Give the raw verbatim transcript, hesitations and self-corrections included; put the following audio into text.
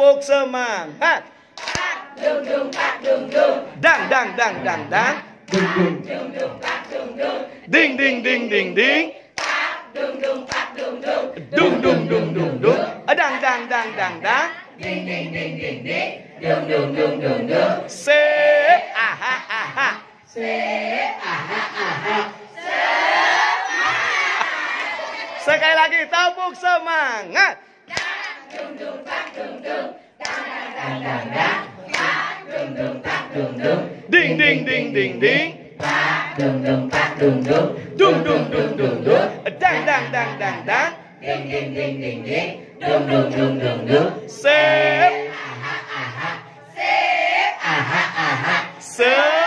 tepuk semangat. Dung dung tak dung dung. Dang dang dang dang dang. Dung dung dung dung tak dung dung. Ding ding ding ding ding. Tak dung dung tak dung dung. Dung dung dung dung dung. Dang dang dang dang dang. Ding ding ding ding ding. Dung dung dung dung dung. Se aha aha. Se aha aha. Sekali lagi tepuk semangat. Dung dung tak dung dung. Dang dang dang dang. Tak dung dung tak dung dung. Ding ding ding ding ding. Tak dung dung tak dung dung. Dung dung dung dung dung. Dang dang dang dang dang. Ding ding ding ding ding. Dung dung dung dung dung. Se Aha aha. Se aha aha. se